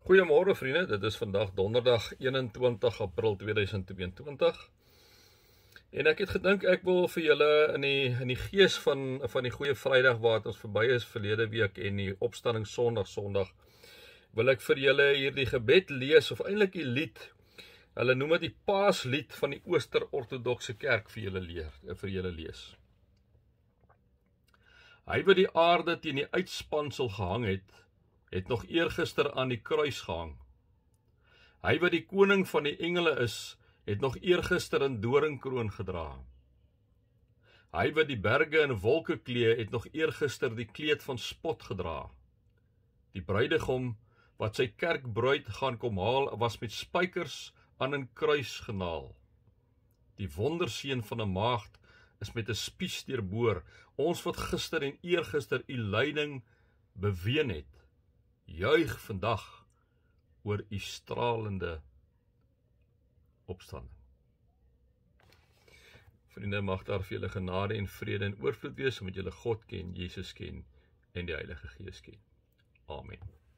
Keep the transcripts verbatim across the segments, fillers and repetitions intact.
Goeiemôre vriende, dit is vandag donderdag eenentwintig April tweeduisend tweeëntwintig. En ek het gedink ek wil vir julle in die in die gees van van die goeie Vrydag wat ons verby is verlede week en die opstanding Sondag Sondag wil ek vir julle hierdie gebed lees of eintlik die lied. Hulle noem dit die Paaslied van die Ooster-Ortodokse Kerk vir julle leer, vir julle lees. Hy wat die aarde teen die uitspansel gehang het, het nog eergister aan die kruis gehang. Hy wat die koning van die engele is, het nog eergister 'n doringkroon gedra. Hy wat die berge in wolke klee, het nog eergister die kleed van spot gedra. Die bruidegom wat sy kerkbruid gaan kom haal, was met spykers aan 'n kruis genaal. Die wonderseun van 'n maagd is met 'n spies deurboor, ons wat gister en eergister u lyding beween het, juig vandag oor u stralende opstanding. Vriende, mag daar vir julle genade en vrede en oorvloed wees, omdat julle God ken, Jesus ken en die Heilige Gees ken. Amen.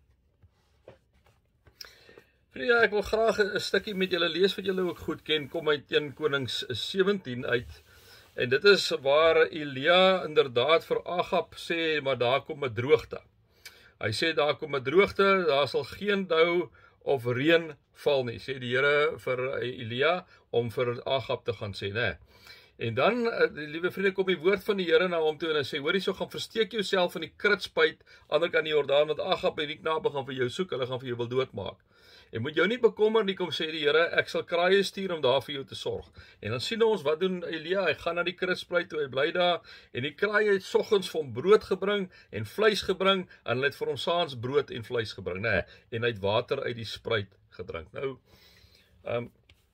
Vriende, ek wil graag 'n stukkie met julle lees wat julle ook goed ken, kom uit Eerste Konings sewentien uit. En dit is waar Elia inderdaad vir Agab sê, maar daar kom 'n droogte. Hy sê daar kom 'n droogte, daar sal geen dou of reën val nie, sê die Here vir Elia om vir Agab te gaan sê, né? En dan, die liewe vriende, kom die woord van die Here na hom toe en hy sê, hoor hierso, gaan versteek jouself in die kritspuit, ander kant die Jordaan, want Agab en die knape gaan vir jou soek, hulle gaan vir jou wil doodmaak. En moet jou nie bekommer nie, kom sê die Here, ek sal kraaie stuur om daar vir jou te sorg. En dan sien ons, wat doen Elia? Hy gaan na die kritspuit toe, hy bly daar, en die kraaie het soggens vir hom brood gebring en vleis gebring, en hulle het vir hom saans brood en vleis gebring, nee, en hy het water uit die spruit gedrink. Nou, um,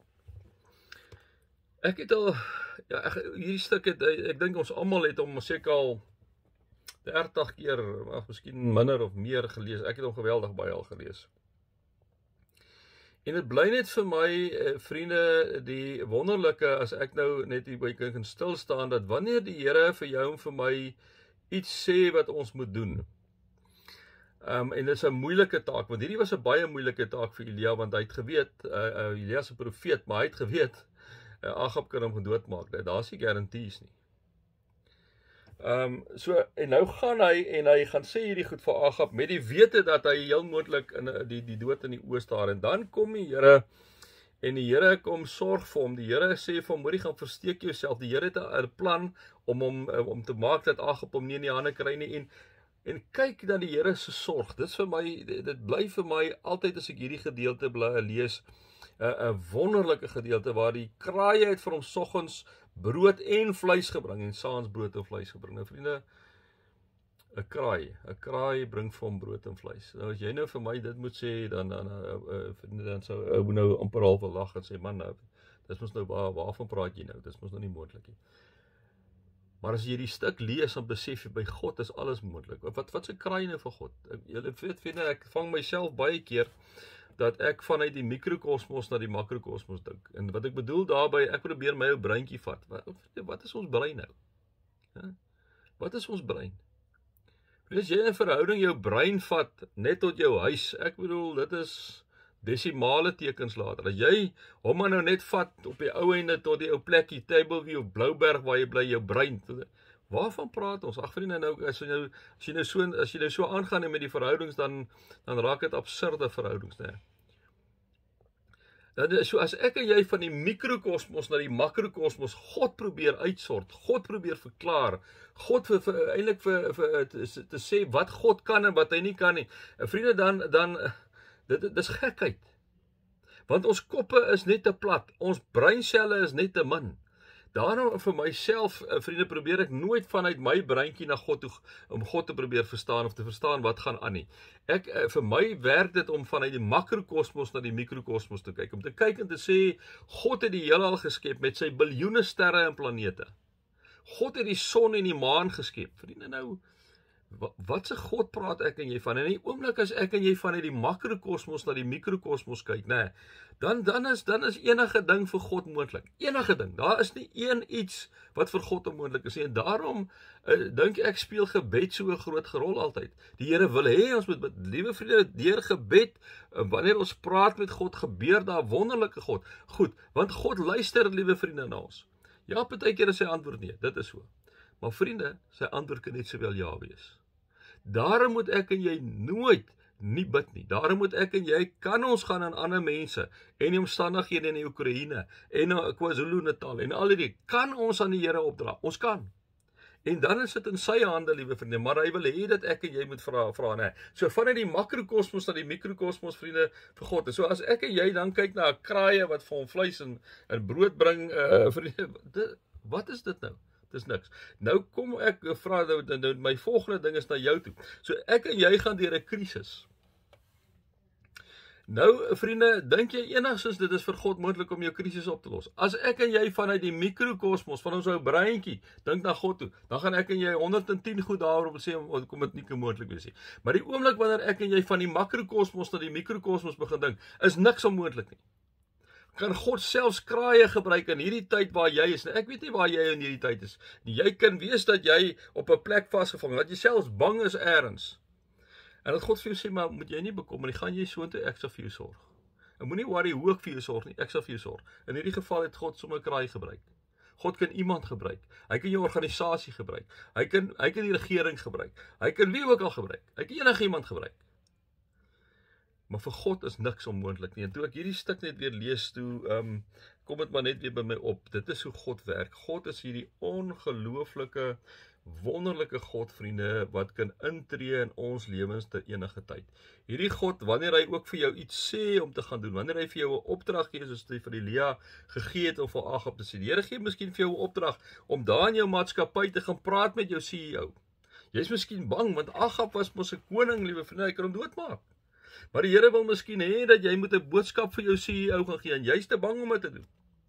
ek het al, ja, ek, hierdie stuk het, ek dink ons almal het hom seker al dertig keer, of miskien minder of meer gelees, ek het hom geweldig baie al gelees. En dit bly net vir my, vriende, die wonderlike, as ek nou net hier kan stilstaan, dat wanneer die Here vir jou en vir my iets sê wat ons moet doen, um, en dit is 'n moeilike taak, want hierdie was 'n baie moeilike taak vir Elia, want hy het geweet, uh, uh, Elia is 'n profeet, maar hy het geweet, uh, Agab kan hom gedoodmaak, daar is nie garanties nie. Um, so, en nou gaan hy, en hy gaan sê hierdie goed vir Agab, met die wete dat hy heel moontlik in die, die dood in die oë staar, en dan kom die Here, en die Here kom sorg vir hom, die Here sê vir hom, moenie gaan versteek jouself, die Here het 'n plan, om hom, om te maak, dat Agab hom nie in die hande kry nie, en, en kyk dan die Here se sorg, dit is vir my, dit, dit bly vir my, altyd as ek hierdie gedeelte bly lees, 'n wonderlike gedeelte, waar die kraaie het vir hom soggens brood en vleis gebring, en saans brood en vleis gebring. Nou vriende, 'n kraai, 'n kraai bring vir hom brood en vleis. Nou as jy nou vir my dit moet sê, dan dan uh, vriende, dan sou ou nou amper half lag en sê, man, nou, dis mos nou, waar, waarvan praat jy nou? Dis mos nou nie moontlik nie. Maar as jy die stuk lees, dan besef jy, by God is alles moontlik. Wat wat se kraai nou vir God? Julle weet, vriende, ek vang myself baie keer, dat ek vanuit die mikrokosmos na die makrokosmos dink. En wat ek bedoel daarby, ek probeer my ou breintjie vat. Wat, wat is ons brein nou? Ja? Wat is ons brein? As jy 'n verhouding jou brein vat, net tot jou huis, ek bedoel, dit is desimale tekens later. As jy hom maar nou net vat, op die ou einde, tot die ou plekkie, Tableview of Blouberg, waar jy bly, jou brein, waarvan praat ons? Ag vriende, nou, as jy nou, as jy nou so, as jy nou so aangaan met die verhoudings, dan, dan raak dit absurde verhoudings, né? Dan, so as ek en jy van die mikrokosmos na die makrokosmos God probeer uitsort, God probeer verklaar, God vir, vir, eintlik vir, vir te, te sê wat God kan en wat hy nie kan nie. Vriende, dan, dan dit, dit is gekheid. Want ons koppe is net te plat, ons breinselle is net te min. Daarom vir myself, vriende, probeer ek nooit vanuit my breintjie na God toe, om God te probeer verstaan, of te verstaan wat gaan aan nie. Ek, vir my werk dit om vanuit die makrokosmos na die mikrokosmos te kyk, om te kyk en te sê, God het die heelal geskep, met sy biljoene sterre en planete. God het die son en die maan geskep. Vriende, nou, Wat, wat se God praat ek en jy van? En in die oomblik as ek en jy vanuit die makrokosmos na die mikrokosmos kyk, nê, dan dan is dan is enige ding vir God moontlik. Enige ding. Daar is nie een iets wat vir God onmoontlik is nie. En daarom uh, dink ek speel gebed so 'n groot rol altyd. Die Here wil hê ons moet bid. Liewe vriende, deur gebed, uh, wanneer ons praat met God, gebeur daar wonderlike God. Goed, want God luister, liewe vriende, na ons. Ja, partykeer is sy antwoord nee, dit is so. Maar vriende, sy antwoord kan net sowel ja wees. Daarom moet ek en jy nooit nie bid nie. Daarom moet ek en jy, kan ons gaan aan ander mense en die omstandighede in die Oekraïne en in KwaZulu-Natal en al die, kan ons aan die Here opdra. Ons kan. En dan is dit in sy hande, liewe vriende, maar hy wil hê dat ek en jy moet vra, vra nee. So vanuit die makrokosmos na die mikrokosmos, vriende, vir God. So as ek en jy dan kyk na 'n kraaie wat vir hom vleis en, en brood bring, uh, vriende, dit, wat is dit nou? Dis niks. Nou kom ek vra nou, nou my volgende ding is na jou toe. So ek en jy gaan deur 'n krisis. Nou vriende, dink jy enigstens dit is vir God moontlik om jou krisis op te los? As ek en jy vanuit die mikrokosmos van ons ou breintjie dink na God toe, dan gaan ek en jy honderd en tien goed daarop sê om kom dit nie moontlik wees nie. Maar die oomblik wanneer ek en jy van die makrokosmos na die mikrokosmos begin dink, is niks onmoontlik nie. Kan God selfs kraaie gebruik in hierdie tyd waar jy is. Nou, ek weet nie waar jy in hierdie tyd is. Jy kan weet dat jy op 'n plek vasgevang is, dat jy selfs bang is eers. En dat God vir jou sê, maar moet jy nie bekommer nie, gaan jy soontoe, ek sal vir jou sorg. En moenie worry hoe ek vir jou sorg nie, ek sal vir jou sorg. In hierdie geval het God sommer 'n kraai gebruik. God kan iemand gebruik. Hy kan jou organisasie gebruik. Hy kan hy kan die regering gebruik. Hy kan wie ook al gebruik. Hy kan enige iemand gebruik. Maar vir God is niks onmoontlik nie. En toe ek hierdie stuk net weer lees, toe um, kom dit maar net weer by my op. Dit is hoe God werk. God is hierdie ongelooflike, wonderlike God, vriende, wat kan intree in ons lewens te enige tyd. Hierdie God, wanneer hy ook vir jou iets sê om te gaan doen, wanneer hy vir jou 'n opdrag gee, soos hy vir Elia gegee het om vir Agab te sê, die Here gee miskien vir jou 'n opdrag om daar in jou maatskappy te gaan praat met jou C E O. Jy's miskien bang, want Agab was mos 'n koning, liewe vriende, hy kan hom doodmaak. Maar die Here wil miskien hê dat jy moet 'n boodskap vir jou C E O gaan gee, en jy's te bang om dit te doen.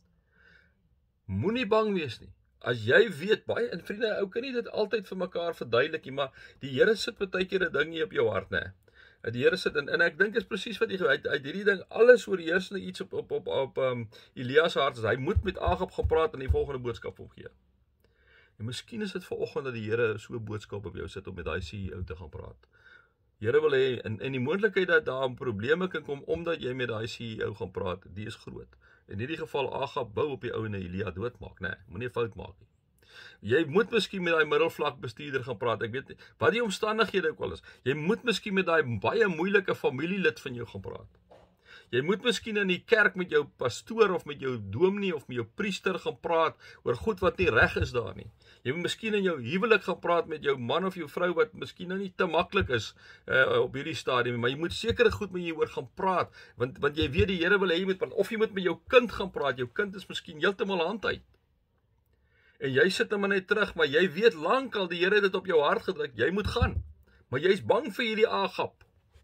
Moenie bang wees nie. As jy weet, baie, en vriende, ou kan nie dit altyd vir mekaar verduidelik nie, maar die Here sit baie keer 'n ding hier op jou hart, né? Die Here sit, en, en ek dink is presies wat hy uit, uit hierdie ding, alles oorheersende iets op, op, op, op um, Elias hart, is, hy moet met Agab gepraat en die volgende boodskap omgee. En miskien is dit vanoggend dat die Here so 'n boodskap op jou sit om met daai C E O te gaan praat. Here wil hê, en, en die moontlikheid dat daar probleme kan kom omdat jy met daai C E O gaan praat, die is groot. In hierdie geval Agab bou op die ou en Elia doodmaak, né? Nee, moenie 'n fout maak nie. Jy moet miskien met daai middelvlak bestuurder gaan praat. Ek weet nie wat die omstandighede ook al is. Jy moet miskien met daai baie moeilike familielid van jou gaan praat. Jy moet miskien in die kerk met jou pastoor of met jou dominee of met jou priester gaan praat oor goed wat nie reg is daar nie. Jy moet miskien in jou huwelik gaan praat met jou man of jou vrou wat miskien nou nie te maklik is uh, op hierdie stadium, maar jy moet sekere goed met jou oor gaan praat, want want jy weet die Here wil hê jy moet praat, of jy moet met jou kind gaan praat. Jou kind is miskien heeltemal hand uit. En jy sit hom net terug, maar jy weet lankal die Here het dit op jou hart gedruk, jy moet gaan. Maar jy's bang vir hierdie Agab.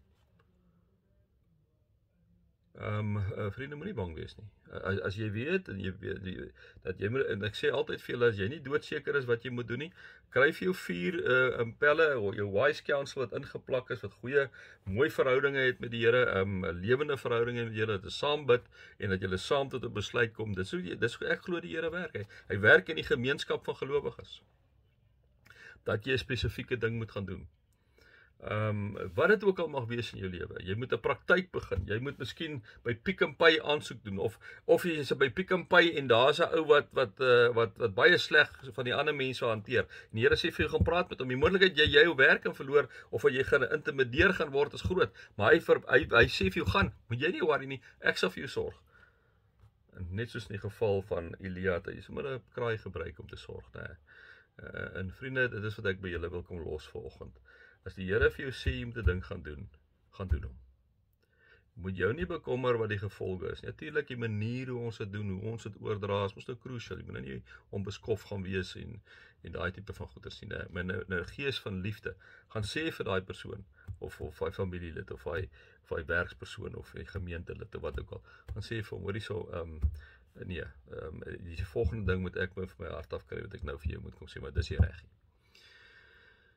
Um, uh, vriende, moenie bang wees nie. As, as jy weet, en jy weet die, dat jy moet, en ek sê altyd vir julle, as jy nie doodseker is wat jy moet doen nie, kry vir jou vier uh, impelle, of jou wise counsel wat ingeplak is, wat goeie, mooi verhoudinge het met die Here, um, lewende verhoudinge met die Here, dat jy saam bid, en dat jy saam tot 'n besluit kom. Dis hoe, dis hoe ek glo die Here werk. Hy, hy werk in die gemeenskap van gelowiges. Dat jy 'n spesifieke ding moet gaan doen. Um, wat dit ook al mag wees in jou lewe, jy moet 'n praktyk begin, jy moet miskien by Pick n Pay aansoek doen, of, of jy is by Pick n Pay en daar is 'n ou wat, wat, uh, wat, wat baie sleg van die ander mense hanteer, en die Here sê vir jou gaan praat met hom, die moontlikheid jy jou werk kan verloor, of jy gaan intimideer gaan word is groot, maar hy, ver, hy, hy sê vir jou gaan, moet jy nie worry nie, ek sal vir jou sorg. En net soos in die geval van Elia, het hy sommer 'n kraai gebruik om te sorg, nee. uh, en vriende, dit is wat ek by julle wil kom los vanoggend. As die Here vir jou sê jy moet 'n ding gaan doen, gaan doen hom. Moet jou nie bekommer wat die gevolge is. Natuurlik die manier hoe ons dit doen, hoe ons dit oordra, is mos nou crucial. Jy moet nou nie onbeskof gaan wees en en daai tipe van goeie sien. Maar nou 'n gees van liefde gaan sê vir daai persoon of of hy familielid of hy of hy werkspersoon of hy gemeentelid of wat ook al. Gaan sê vir hom, hoorie so, ehm um, nee, ehm um, die volgende ding moet ek my vir my hart af kry wat ek nou vir jou moet kom sê, maar dis nie reg nie.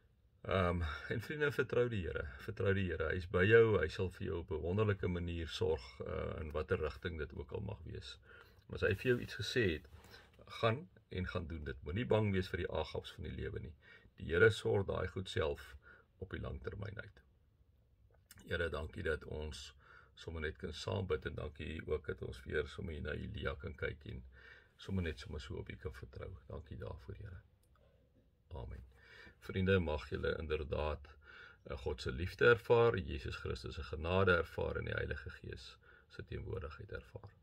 Um, en vriende, vertrou die Here, vertrou die Here, hy is by jou, hy sal vir jou op 'n wonderlike manier sorg, uh, in watter rigting dit ook al mag wees. Maar as hy vir jou iets gesê het, gaan en gaan doen dit, moenie bang wees vir die Agabs van die lewe nie, die Here sorg daai goed self op die lang termyn uit. Here, dankie dat ons sommer net kan saam bid, en dankie ook dat ons weer sommer na Elia kan kyk, en sommer net sommer so op U kan vertrou, dankie daarvoor, Here. Amen. Vriende, mag julle inderdaad God se liefde ervaar, Jesus Christus se genade ervaar en die Heilige Gees se teenwoordigheid ervaar.